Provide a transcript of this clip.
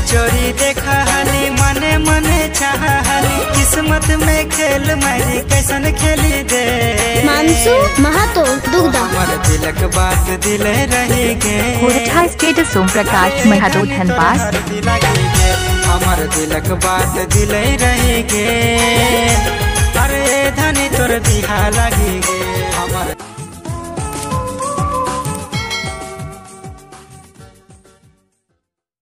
चोरी देखा हाली मने मने चाहली किस्मत में खेल मारी कैसन खेली दे मानसू महातो दुग्धा हमर दिलक बात दिले रही गे कोरठा स्टेटस ओम प्रकाश महातो धनबाद हमर दिलक बात दिले रही गे अरे धनी तोर बिहा लगी गे।